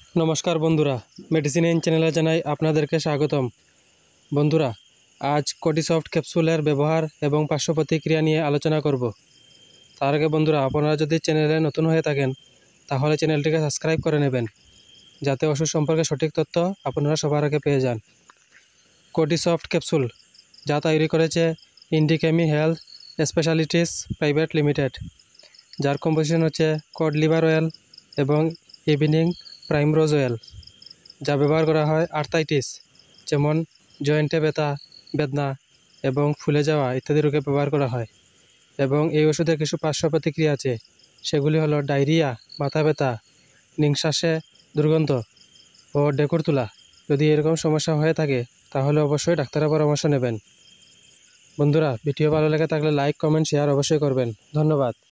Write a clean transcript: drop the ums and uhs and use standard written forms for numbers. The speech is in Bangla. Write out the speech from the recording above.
নমস্কার বন্ধুরা, মেডিসিন ইন চ্যানেলে জানাই আপনাদেরকে স্বাগতম। বন্ধুরা, আজ কোটিসফট ক্যাপসুলের ব্যবহার এবং পার্শ্ব প্রতিক্রিয়া নিয়ে আলোচনা করব। তার আগে বন্ধুরা, আপনারা যদি চ্যানেলে নতুন হয়ে থাকেন তাহলে চ্যানেলটিকে সাবস্ক্রাইব করে নেবেন, যাতে ওষুধ সম্পর্কে সঠিক তথ্য আপনারা সবার আগে পেয়ে যান। কোটিসফট ক্যাপসুল যা তৈরি করেছে Indchemie health specialities private limited, যার কম্পোজিশন হচ্ছে কড লিভার অয়েল এবং ইভিনিং প্রাইমরোজ অয়েল, যা ব্যবহার করা হয় আর্থাইটিস যেমন জয়েন্টে ব্যথা, বেদনা এবং ফুলে যাওয়া ইত্যাদি রোগে ব্যবহার করা হয়। এবং এই ওষুধের কিছু পার্শ্ব প্রতিক্রিয়া আছে, সেগুলি হলো ডায়রিয়া, মাথা ব্যথা, নিঃশ্বাসে দুর্গন্ধ ও ডেকুর তোলা। যদি এরকম সমস্যা হয়ে থাকে তাহলে অবশ্যই ডাক্তারের পরামর্শ নেবেন। বন্ধুরা, ভিডিও ভালো লেগে থাকলে লাইক, কমেন্ট, শেয়ার অবশ্যই করবেন। ধন্যবাদ।